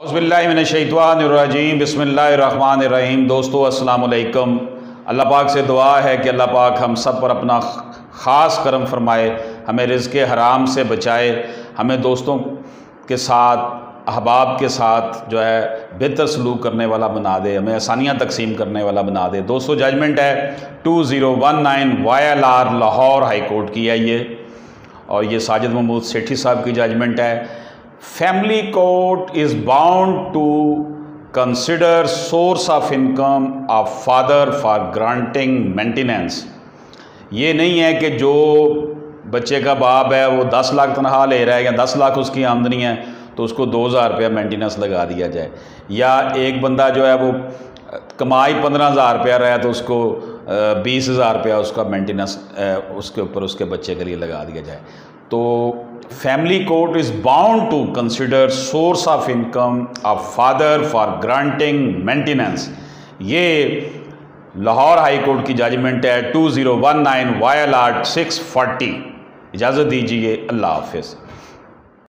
औज़ुबिल्लाहिमिनश्शैतानिर्रजीम बिस्मिल्लाहिर्रहमानिर्रहीम। दोस्तों अस्सलाम वालेकुम। अल्लाह पाक से दुआ है कि अल्लाह पाक हम सब पर अपना ख़ास करम फरमाए, हमें रिज़्क़ हराम से बचाए, हमें दोस्तों के साथ अहबाब के साथ जो है बेहतर सलूक करने वाला बना दे, हमें आसानियाँ तकसीम करने वाला बना दे। दोस्तों जजमेंट है 2019 YLR लाहौर हाई कोर्ट की है ये, और ये साजिद महमूद सेठी साहब की जजमेंट है। Family court is bound to consider source of income of father for granting maintenance. ये नहीं है कि जो बच्चे का बाप है वो 10 लाख तनख्वाह ले रहा है या 10 लाख उसकी आमदनी है तो उसको 2000 रुपया मेंटेनेंस लगा दिया जाए, या एक बंदा जो है वो कमाई 15,000 रुपया रहा है तो उसको 20,000 रुपया उसका मेंटेनेंस उसके ऊपर उसके बच्चे के लिए लगा दिया जाए। तो family court is bound to consider source of income of father for granting maintenance. ये लाहौर हाई कोर्ट की जजमेंट है 2019 YLR 640। इजाज़त दीजिए, अल्लाह हाफिज़।